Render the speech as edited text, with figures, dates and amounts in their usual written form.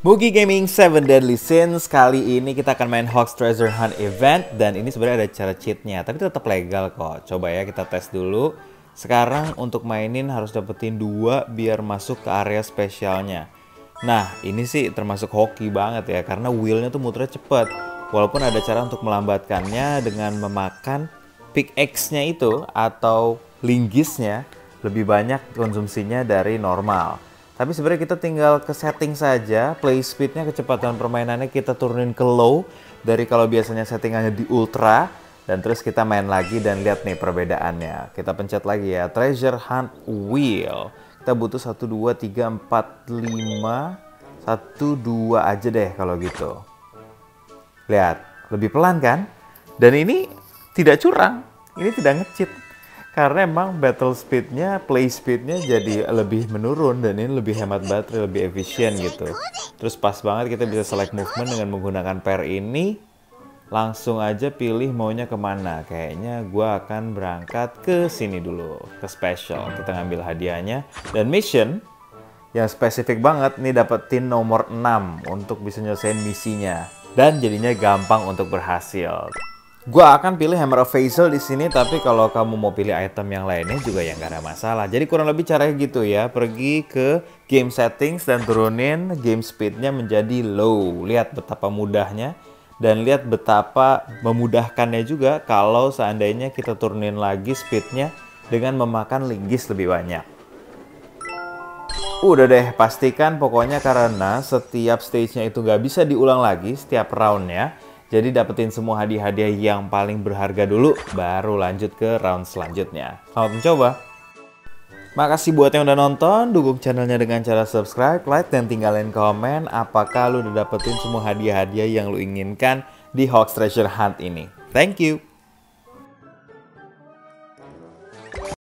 Mugi Gaming 7 Deadly Sins. Kali ini kita akan main Hog's Treasure Hunt event. Dan ini sebenarnya ada cara cheatnya, tapi tetap legal kok. Coba ya kita tes dulu. Sekarang untuk mainin harus dapetin 2 biar masuk ke area spesialnya. Nah ini sih termasuk hoki banget ya, karena wheelnya tuh muternya cepet. Walaupun ada cara untuk melambatkannya dengan memakan pickaxe-nya itu atau linggisnya lebih banyak konsumsinya dari normal. Tapi sebenarnya kita tinggal ke setting saja, play speednya, kecepatan permainannya kita turunin ke low. Dari kalau biasanya settingannya di ultra, dan terus kita main lagi dan lihat nih perbedaannya. Kita pencet lagi ya, Treasure Hunt Wheel. Kita butuh 1, 2, 3, 4, 5, 1, 2 aja deh kalau gitu. Lihat, lebih pelan kan? Dan ini tidak curang, ini tidak nge-cheat. Karena emang battle speednya, play speednya jadi lebih menurun dan ini lebih hemat baterai, lebih efisien gitu. Terus pas banget kita bisa select movement dengan menggunakan pair ini. Langsung aja pilih maunya kemana. Kayaknya gue akan berangkat ke sini dulu, ke special. Kita ngambil hadiahnya. Dan mission yang spesifik banget nih, dapetin nomor 6 untuk bisa nyelesain misinya. Dan jadinya gampang untuk berhasil. Gua akan pilih Hammer of Hazel di sini, tapi kalau kamu mau pilih item yang lainnya juga ya nggak ada masalah. Jadi kurang lebih caranya gitu ya, pergi ke game settings dan turunin game speednya menjadi low. Lihat betapa mudahnya dan lihat betapa memudahkannya juga kalau seandainya kita turunin lagi speednya dengan memakan linggis lebih banyak. Udah deh, pastikan pokoknya karena setiap stage-nya itu nggak bisa diulang lagi setiap round-nya. Jadi dapetin semua hadiah-hadiah yang paling berharga dulu, baru lanjut ke round selanjutnya. Selamat mencoba! Makasih buat yang udah nonton, dukung channelnya dengan cara subscribe, like, dan tinggalin komen apakah lu udah dapetin semua hadiah-hadiah yang lu inginkan di Hog's Treasure Hunt ini. Thank you!